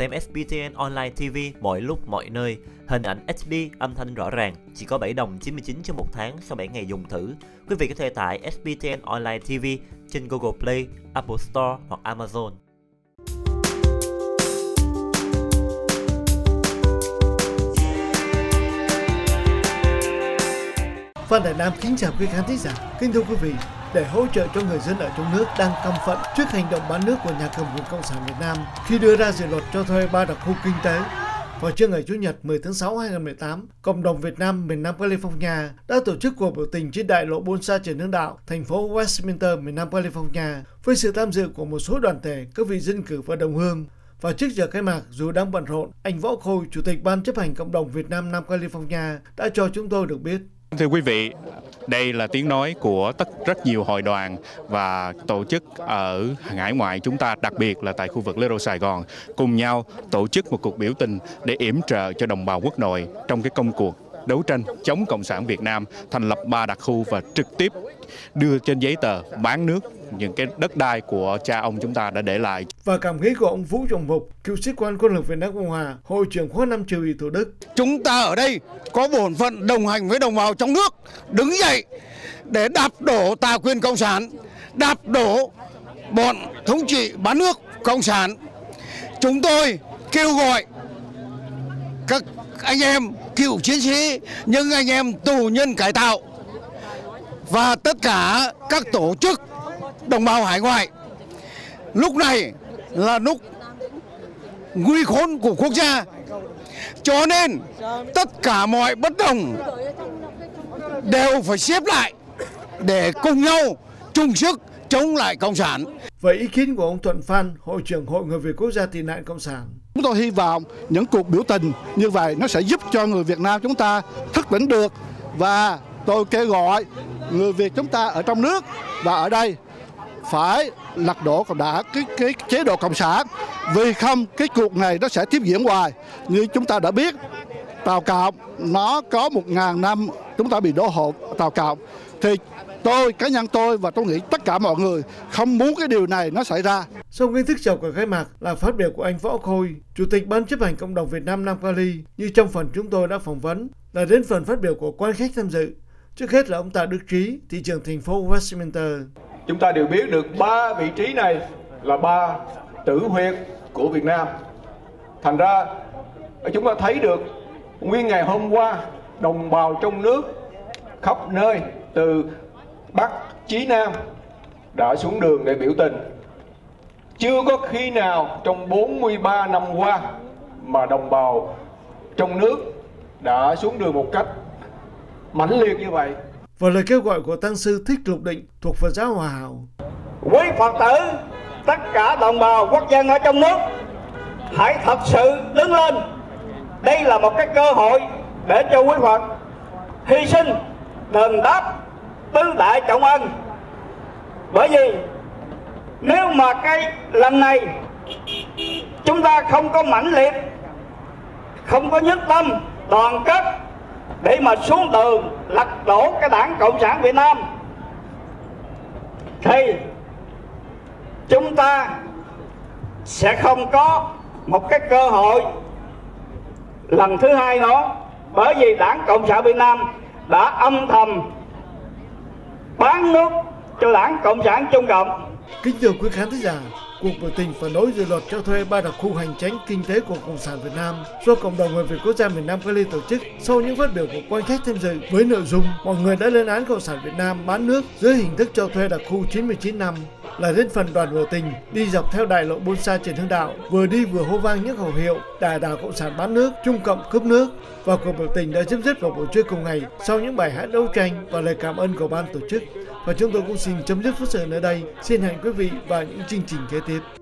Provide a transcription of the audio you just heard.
xem SBTN Online TV mọi lúc mọi nơi, hình ảnh HD, âm thanh rõ ràng, chỉ có 7 đồng 99 cho một tháng sau 7 ngày dùng thử. Quý vị có thể tải SBTN Online TV trên Google Play, Apple Store hoặc Amazon. Phan Đại Nam kính chào quý khán thính giả. Kính thưa quý vị, để hỗ trợ cho người dân ở trong nước đang căm phẫn trước hành động bán nước của nhà cầm quyền Cộng sản Việt Nam khi đưa ra dự luật cho thuê 3 đặc khu kinh tế, vào trưa ngày Chủ nhật 10 tháng 6 2018, cộng đồng Việt Nam miền Nam California đã tổ chức cuộc biểu tình trên đại lộ Bonsa Trần Hưng Đạo, thành phố Westminster, miền Nam California, với sự tham dự của một số đoàn thể, các vị dân cử và đồng hương. Và trước giờ khai mạc, dù đang bận rộn, anh Võ Khôi, Chủ tịch Ban chấp hành cộng đồng Việt Nam Nam California đã cho chúng tôi được biết. Thưa quý vị, đây là tiếng nói của rất nhiều hội đoàn và tổ chức ở hải ngoại chúng ta, đặc biệt là tại khu vực Little Sài Gòn, cùng nhau tổ chức một cuộc biểu tình để yểm trợ cho đồng bào quốc nội trong cái công cuộc đấu tranh chống Cộng sản Việt Nam, thành lập 3 đặc khu và trực tiếp đưa trên giấy tờ bán nước những cái đất đai của cha ông chúng ta đã để lại. Và cảm nghĩ của ông Vũ Trọng Mục, cựu sĩ quan quân lực Việt Nam Cộng Hòa, hội trưởng khóa 5 Triều ủy Thủ Đức. Chúng ta ở đây có bổn phận đồng hành với đồng bào trong nước, đứng dậy để đạp đổ tà quyền Cộng sản, đạp đổ bọn thống trị bán nước Cộng sản. Chúng tôi kêu gọi các anh em cựu chiến sĩ, những anh em tù nhân cải tạo và tất cả các tổ chức đồng bào hải ngoại. Lúc này là lúc nguy khốn của quốc gia, cho nên tất cả mọi bất đồng đều phải xếp lại để cùng nhau chung sức chống lại Cộng sản. Vậy ý kiến của ông Thuận Phan, hội trưởng Hội Người Việt Quốc gia tị nạn Cộng sản. Chúng tôi hy vọng những cuộc biểu tình như vậy nó sẽ giúp cho người Việt Nam chúng ta thức tỉnh được, và tôi kêu gọi người Việt chúng ta ở trong nước và ở đây phải lật đổ cái chế độ Cộng sản, vì không cái cuộc này nó sẽ tiếp diễn hoài. Như chúng ta đã biết, Tàu Cộng nó có 1000 năm chúng ta bị đô hộ Tàu Cộng, thì cá nhân tôi và tôi nghĩ tất cả mọi người không muốn cái điều này nó xảy ra. Sau nghi thức chào cờ khai mạc là phát biểu của anh Võ Khôi, Chủ tịch Ban chấp hành cộng đồng Việt Nam Nam Cali, như trong phần chúng tôi đã phỏng vấn, là đến phần phát biểu của quan khách tham dự. Trước hết là ông Tạ Đức Trí, thị trưởng thành phố Westminster. Chúng ta đều biết được 3 vị trí này là 3 tử huyệt của Việt Nam. Thành ra chúng ta thấy được nguyên ngày hôm qua, đồng bào trong nước khắp nơi từ Bắc chí Nam đã xuống đường để biểu tình. Chưa có khi nào trong 43 năm qua mà đồng bào trong nước đã xuống đường một cách mãnh liệt như vậy. Và lời kêu gọi của Tăng sư Thích Lục Định thuộc Phật giáo Hòa Hảo. Quý Phật tử, tất cả đồng bào quốc dân ở trong nước, hãy thật sự đứng lên. Đây là một cái cơ hội để cho quý Phật hy sinh, đền đáp tứ đại trọng ân. Bởi vì nếu mà cái lần này chúng ta không có mãnh liệt, không có nhất tâm, đoàn kết để mà xuống đường lật đổ cái đảng Cộng sản Việt Nam, thì chúng ta sẽ không có một cái cơ hội lần thứ hai nữa. Bởi vì đảng Cộng sản Việt Nam đã âm thầm bán nước cho đảng Cộng sản Trung Cộng. Kính thưa quý khán thính giả, cuộc biểu tình phản đối dự luật cho thuê 3 đặc khu hành chính kinh tế của Cộng sản Việt Nam do cộng đồng người Việt Quốc gia miền Nam Cali tổ chức sau những phát biểu của quan khách tham dự với nội dung mọi người đã lên án Cộng sản Việt Nam bán nước dưới hình thức cho thuê đặc khu 99 năm, là đến phần đoàn biểu tình đi dọc theo đại lộ Bonsa Trần Hưng Đạo, vừa đi vừa hô vang những khẩu hiệu đà đảo Cộng sản bán nước, Trung Cộng cướp nước. Và cuộc biểu tình đã chấm dứt vào buổi trưa cùng ngày sau những bài hát đấu tranh và lời cảm ơn của ban tổ chức. Và chúng tôi cũng xin chấm dứt phút sự ở đây. Xin hẹn quý vị vào những chương trình kế tiếp.